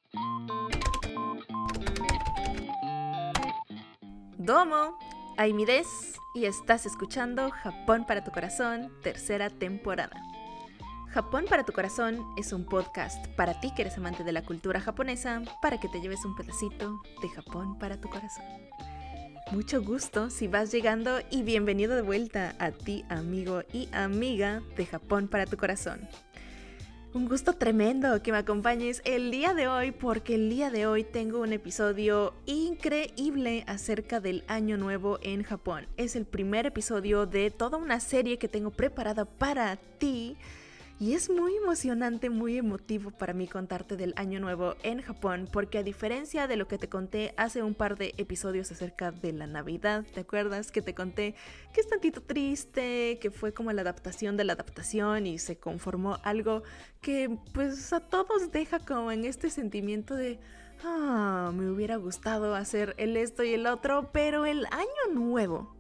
Domo, Aimi desu, y estás escuchando Japón para tu corazón, tercera temporada. Japón para tu corazón es un podcast para ti que eres amante de la cultura japonesa, para que te lleves un pedacito de Japón para tu corazón. Mucho gusto si vas llegando y bienvenido de vuelta a ti, amigo y amiga de Japón para tu corazón. Un gusto tremendo que me acompañes el día de hoy, porque el día de hoy tengo un episodio increíble acerca del Año Nuevo en Japón. Es el primer episodio de toda una serie que tengo preparada para ti. Y es muy emocionante, muy emotivo para mí contarte del Año Nuevo en Japón, porque a diferencia de lo que te conté hace un par de episodios acerca de la Navidad, ¿te acuerdas? Que te conté que es tantito triste, que fue como la adaptación de la adaptación y se conformó algo que pues a todos deja como en este sentimiento de me hubiera gustado hacer el esto y el otro, pero el Año Nuevo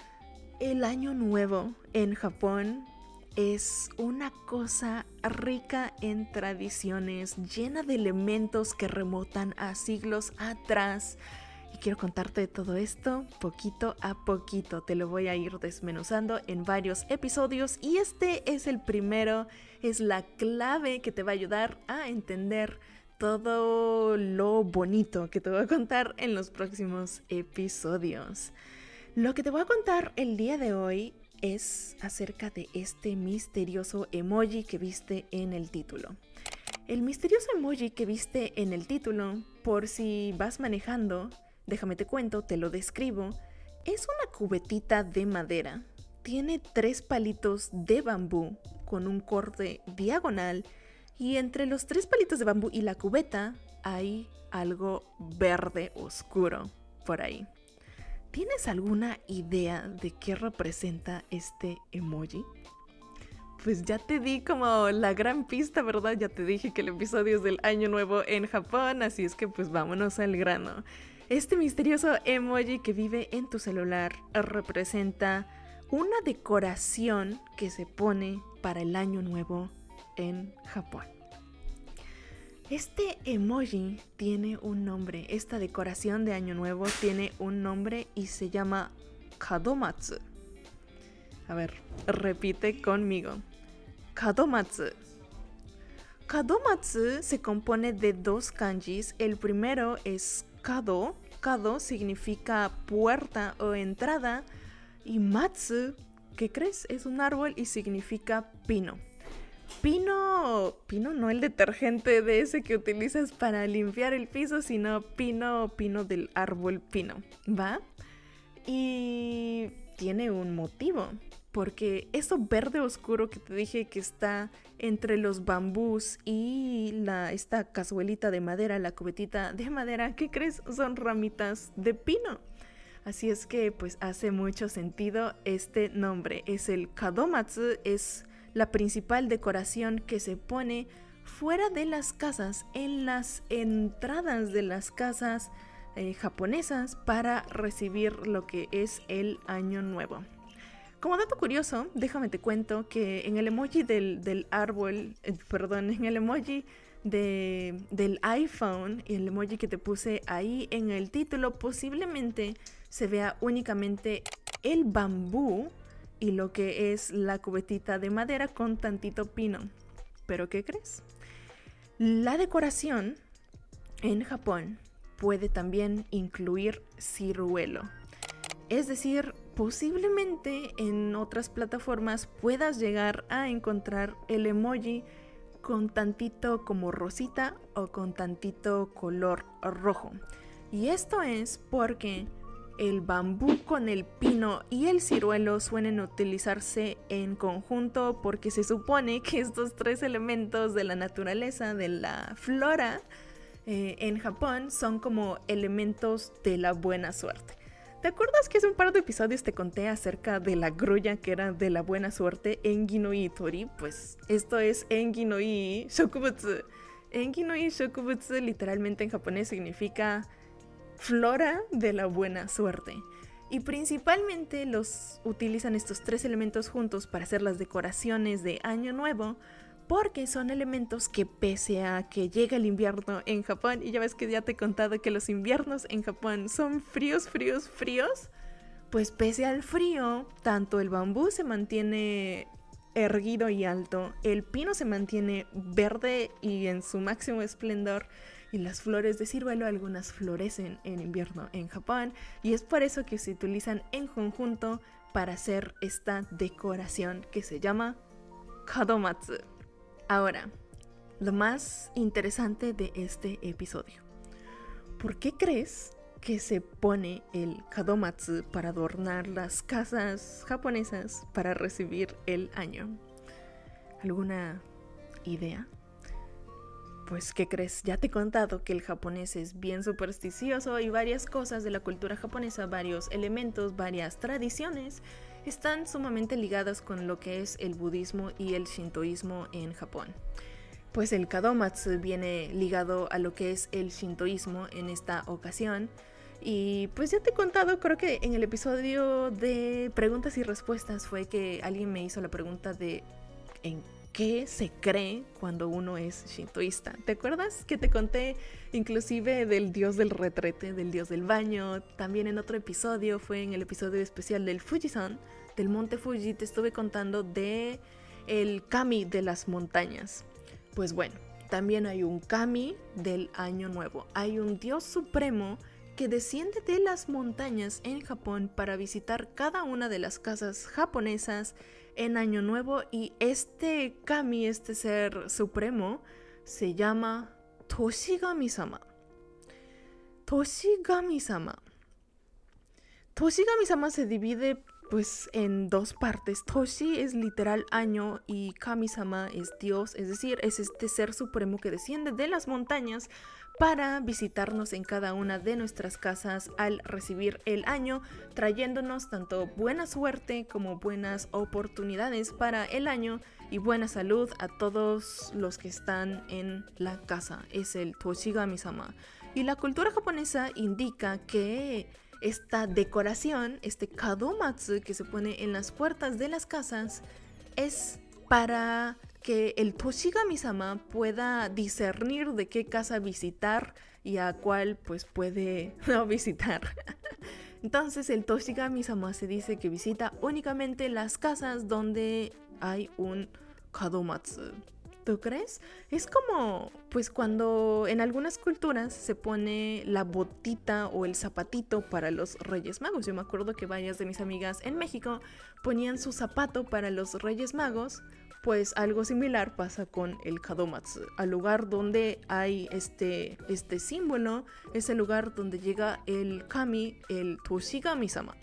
en Japón es una cosa rica en tradiciones, llena de elementos que remontan a siglos atrás. Y quiero contarte de todo esto poquito a poquito. Te lo voy a ir desmenuzando en varios episodios. Y este es el primero, es la clave que te va a ayudar a entender todo lo bonito que te voy a contar en los próximos episodios. Lo que te voy a contar el día de hoy es acerca de este misterioso emoji que viste en el título. El misterioso emoji que viste en el título, por si vas manejando, déjame te cuento, te lo describo, es una cubetita de madera. Tiene 3 palitos de bambú con un corte diagonal y entre los 3 palitos de bambú y la cubeta hay algo verde oscuro por ahí. ¿Tienes alguna idea de qué representa este emoji? Pues ya te di como la gran pista, ¿verdad? Ya te dije que el episodio es del Año Nuevo en Japón, así es que pues vámonos al grano. Este misterioso emoji que vive en tu celular representa una decoración que se pone para el Año Nuevo en Japón. Este emoji tiene un nombre, esta decoración de Año Nuevo tiene un nombre y se llama Kadomatsu. A ver, repite conmigo. Kadomatsu. Kadomatsu se compone de 2 kanjis. El primero es Kado. Kado significa puerta o entrada. Y Matsu, ¿qué crees? Es un árbol y significa pino. Pino no el detergente de ese que utilizas para limpiar el piso, sino pino del árbol pino, ¿va? Y tiene un motivo, porque eso verde oscuro que te dije que está entre los bambús y esta cazuelita de madera, la cubetita de madera, ¿qué crees? Son ramitas de pino. Así es que pues hace mucho sentido este nombre. Es el Kadomatsu, es la principal decoración que se pone fuera de las casas, en las entradas de las casas japonesas para recibir lo que es el Año Nuevo. Como dato curioso, déjame te cuento que en el emoji del árbol, en el emoji del iPhone y el emoji que te puse ahí en el título, posiblemente se vea únicamente el bambú y lo que es la cubetita de madera con tantito pino. ¿Pero qué crees? La decoración en Japón puede también incluir ciruelo. Es decir, posiblemente en otras plataformas puedas llegar a encontrar el emoji con tantito como rosita o con tantito color rojo. Y esto es porque el bambú con el pino y el ciruelo suelen utilizarse en conjunto porque se supone que estos 3 elementos de la naturaleza, de la flora, en Japón son como elementos de la buena suerte. ¿Te acuerdas que hace un par de episodios te conté acerca de la grulla que era de la buena suerte, Engi no Ii Tori? Pues esto es Engi no Ii Shokubutsu. Engi no Ii Shokubutsu literalmente en japonés significa flora de la buena suerte. Y principalmente los utilizan estos 3 elementos juntos para hacer las decoraciones de Año Nuevo porque son elementos que pese a que llega el invierno en Japón, y ya ves que ya te he contado que los inviernos en Japón son fríos, pues pese al frío, tanto el bambú se mantiene erguido y alto, el pino se mantiene verde y en su máximo esplendor, y las flores de ciruelo algunas florecen en invierno en Japón, y es por eso que se utilizan en conjunto para hacer esta decoración que se llama Kadomatsu. Ahora, lo más interesante de este episodio. ¿Por qué crees que se pone el Kadomatsu para adornar las casas japonesas para recibir el año? ¿Alguna idea? Pues, ¿qué crees? Ya te he contado que el japonés es bien supersticioso y varias cosas de la cultura japonesa, varios elementos, varias tradiciones, están sumamente ligadas con lo que es el budismo y el shintoísmo en Japón. Pues el Kadomatsu viene ligado a lo que es el shintoísmo en esta ocasión. Y pues ya te he contado, creo que en el episodio de preguntas y respuestas fue que alguien me hizo la pregunta de ¿en qué se cree cuando uno es shintoísta? ¿Te acuerdas que te conté inclusive del dios del retrete, del dios del baño? También en otro episodio, fue en el episodio especial del Fujisan, del monte Fuji, te estuve contando de el kami de las montañas. Pues bueno, también hay un kami del año nuevo. Hay un dios supremo que desciende de las montañas en Japón para visitar cada una de las casas japonesas en Año Nuevo, y este kami, este ser supremo, se llama Toshigami-sama. Toshigami-sama se divide pues en dos partes. Toshi es literal año y Kami-sama es Dios, es decir, es este ser supremo que desciende de las montañas para visitarnos en cada una de nuestras casas al recibir el año, trayéndonos tanto buena suerte como buenas oportunidades para el año y buena salud a todos los que están en la casa. Es el Toshigami-sama. Y la cultura japonesa indica que esta decoración, este Kadomatsu que se pone en las puertas de las casas, es para que el Toshigami-sama pueda discernir de qué casa visitar y a cuál pues puede no visitar. Entonces el Toshigami-sama se dice que visita únicamente las casas donde hay un Kadomatsu. ¿Tú crees? Es como pues cuando en algunas culturas se pone la botita o el zapatito para los Reyes Magos. Yo me acuerdo que varias de mis amigas en México ponían su zapato para los Reyes Magos. Pues algo similar pasa con el Kadomatsu. Al lugar donde hay este símbolo es el lugar donde llega el kami, el Toshigami-sama.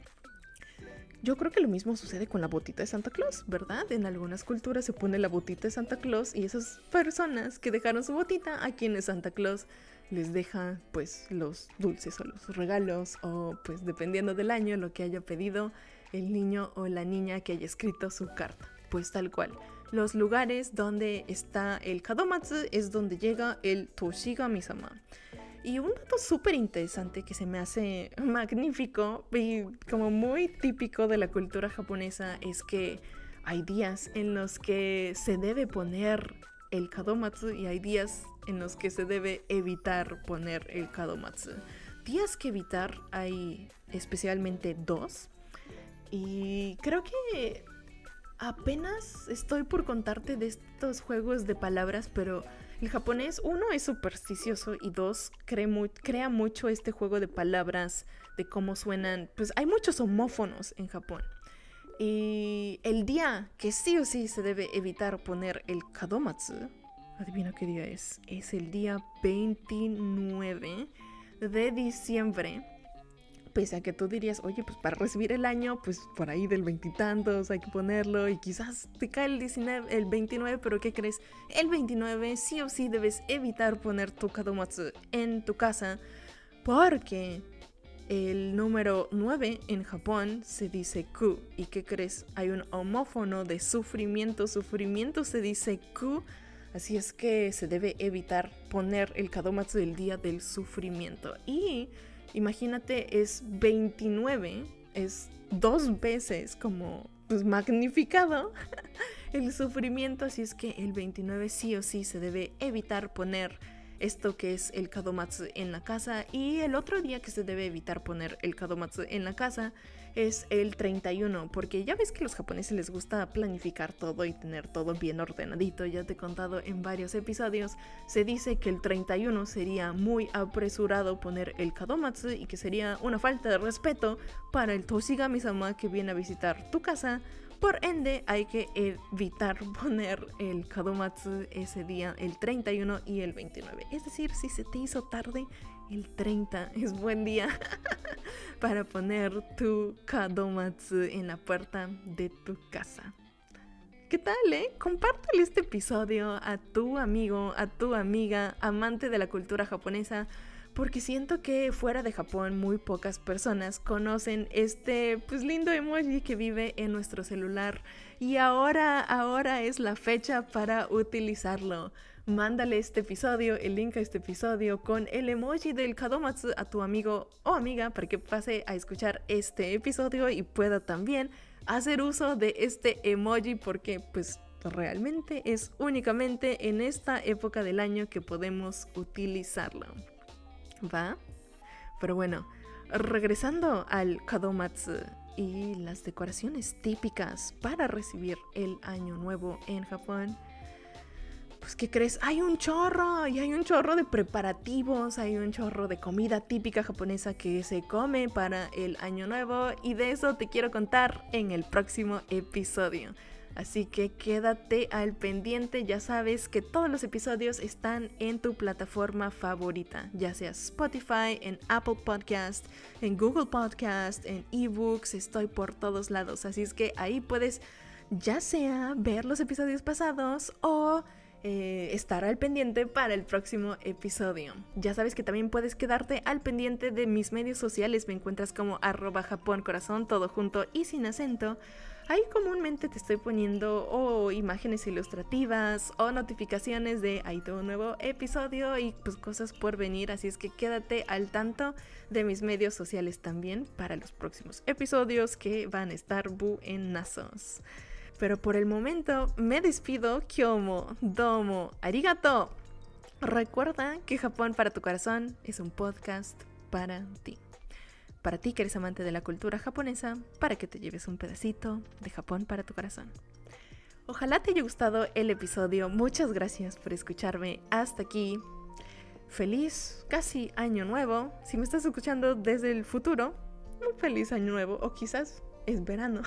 Yo creo que lo mismo sucede con la botita de Santa Claus, ¿verdad? En algunas culturas se pone la botita de Santa Claus y esas personas que dejaron su botita, a quienes Santa Claus les deja pues los dulces o los regalos, o pues dependiendo del año lo que haya pedido el niño o la niña que haya escrito su carta. Pues tal cual. Los lugares donde está el Kadomatsu es donde llega el Toshigami-sama. Y un dato súper interesante que se me hace magnífico y como muy típico de la cultura japonesa es que hay días en los que se debe poner el Kadomatsu y hay días en los que se debe evitar poner el Kadomatsu. Días que evitar hay especialmente dos, y creo que apenas estoy por contarte de estos juegos de palabras, pero el japonés, uno, es supersticioso y dos, crea mucho este juego de palabras, de cómo suenan. Pues hay muchos homófonos en Japón. Y el día que sí o sí se debe evitar poner el Kadomatsu, adivina qué día es. Es el día 29 de diciembre. Pese a que tú dirías, oye, pues para recibir el año, pues por ahí del veintitantos hay que ponerlo y quizás te cae el 29, pero ¿qué crees? El 29 sí o sí debes evitar poner tu Kadomatsu en tu casa, porque el número 9 en Japón se dice ku. ¿Y qué crees? Hay un homófono de sufrimiento. Sufrimiento se dice ku. Así es que se debe evitar poner el Kadomatsu el día del sufrimiento. Y imagínate, es 29, es 2 veces como pues magnificado el sufrimiento, así es que el 29 sí o sí se debe evitar poner esto que es el kadomatsu en la casa, y el otro día que se debe evitar poner el kadomatsu en la casa es el 31, porque ya ves que a los japoneses les gusta planificar todo y tener todo bien ordenadito. Ya te he contado en varios episodios, se dice que el 31 sería muy apresurado poner el kadomatsu y que sería una falta de respeto para el Toshigami-sama que viene a visitar tu casa. Por ende, hay que evitar poner el kadomatsu ese día, el 31 y el 29. Es decir, si se te hizo tarde, el 30 es buen día para poner tu kadomatsu en la puerta de tu casa. ¿Qué tal, Compártele este episodio a tu amigo, a tu amiga, amante de la cultura japonesa, porque siento que fuera de Japón muy pocas personas conocen este lindo emoji que vive en nuestro celular, y ahora es la fecha para utilizarlo. Mándale este episodio, el link a este episodio con el emoji del kadomatsu a tu amigo o amiga para que pase a escuchar este episodio y pueda también hacer uso de este emoji, porque realmente es únicamente en esta época del año que podemos utilizarlo. ¿Va? Pero bueno, regresando al kadomatsu y las decoraciones típicas para recibir el año nuevo en Japón, ¿qué crees? Hay un chorro de preparativos, hay un chorro de comida típica japonesa que se come para el año nuevo, y de eso te quiero contar en el próximo episodio. Así que quédate al pendiente. Ya sabes que todos los episodios están en tu plataforma favorita, ya sea Spotify, en Apple Podcast, en Google Podcast, en eBooks. Estoy por todos lados, así es que ahí puedes ya sea ver los episodios pasados o estar al pendiente para el próximo episodio. Ya sabes que también puedes quedarte al pendiente de mis medios sociales. Me encuentras como @japoncorazón, todo junto y sin acento. Ahí comúnmente te estoy poniendo imágenes ilustrativas o notificaciones de ahí tengo un nuevo episodio y cosas por venir, así es que quédate al tanto de mis medios sociales también para los próximos episodios que van a estar buenazos. Pero por el momento me despido. Kyomo, domo, arigato. Recuerda que Japón para tu corazón es un podcast para ti. Para ti que eres amante de la cultura japonesa, para que te lleves un pedacito de Japón para tu corazón. Ojalá te haya gustado el episodio. Muchas gracias por escucharme hasta aquí. Feliz casi año nuevo. Si me estás escuchando desde el futuro, un feliz año nuevo. O quizás es verano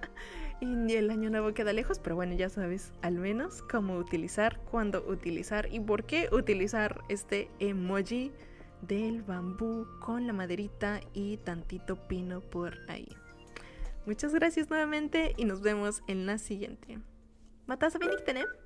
y el año nuevo queda lejos, pero bueno, ya sabes al menos cómo utilizar, cuándo utilizar y por qué utilizar este emoji del bambú con la maderita y tantito pino por ahí. Muchas gracias nuevamente y nos vemos en la siguiente. Matasa benítene.